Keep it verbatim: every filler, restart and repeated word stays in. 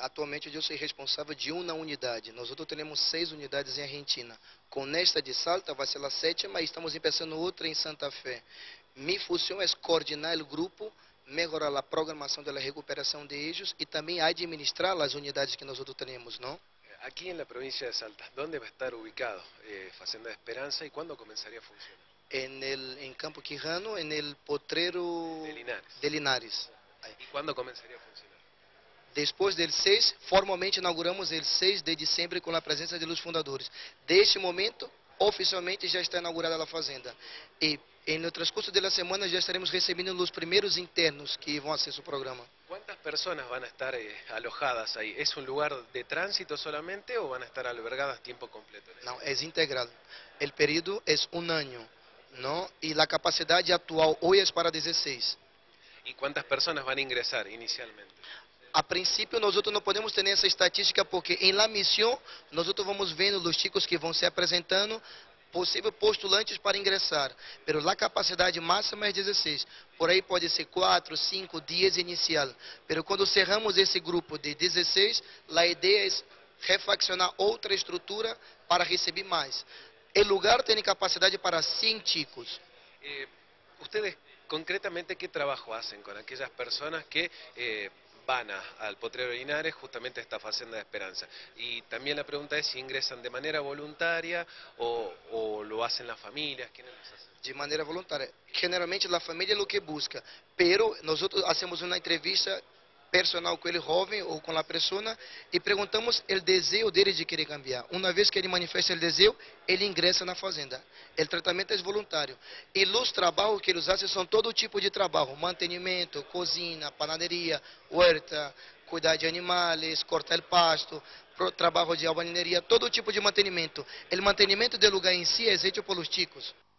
Atualmente eu sou responsável de uma unidade. Nós outros temos seis unidades em Argentina. Com esta de Salta vai ser a sétima e estamos começando outra em Santa Fé. Minha função é coordenar o grupo, melhorar a programação da recuperação de ellos e também administrar as unidades que nós outros temos, não? Aquí en la provincia de Salta, ¿dónde va a estar ubicado eh, Fazenda Esperanza y cuándo comenzaría a funcionar? En, el, en Campo Quijano, en el potrero De Linares. de Linares. ¿Y cuándo comenzaría a funcionar? Depois del seis, formalmente inauguramos el seis de diciembre com a presença de los fundadores. Deste momento, oficialmente já está inaugurada a fazenda. E em no transcurso da semana já estaremos recebendo os primeiros internos que vão acessar o programa. ¿Cuántas personas van a estar eh, alojadas ahí? ¿Es un lugar de tránsito solamente o van a estar albergadas tiempo completo? Não, é integral. O período é um ano, não? E a capacidade atual hoje é para dezesseis. ¿Y cuántas personas van a ingresar inicialmente? A princípio, nós outros não podemos ter essa estatística porque em la missão nós outros vamos vendo os chicos que vão se apresentando, possíveis postulantes para ingressar. Pero a capacidade máxima é dezesseis. Por aí pode ser quatro, cinco dias inicial. Pero quando cerramos esse grupo de dezesseis, a ideia é refaccionar outra estrutura para receber mais. O lugar tem capacidade para cem chicos. Eh, ¿Ustedes concretamente qué trabajo hacen con aquellas personas que eh, van a, al Potrero Linares, justamente a esta Fazenda de Esperanza? Y también la pregunta es si ingresan de manera voluntaria o, o lo hacen las familias, ¿quiénes los hacen? De maneira voluntária. Generalmente a família é o que busca, pero nós hacemos uma entrevista personal com ele jovem ou com a pessoa e perguntamos o desejo dele de querer cambiar. Uma vez que ele manifesta o desejo, ele ingressa na fazenda. O tratamento é voluntário. E os trabalhos que eles fazem são todo tipo de trabalho: mantenimento, cozinha, panaderia, huerta, cuidar de animais, cortar o pasto, trabalho de albaneria, todo tipo de mantenimento. O mantenimento do lugar em si é feito pelos chicos.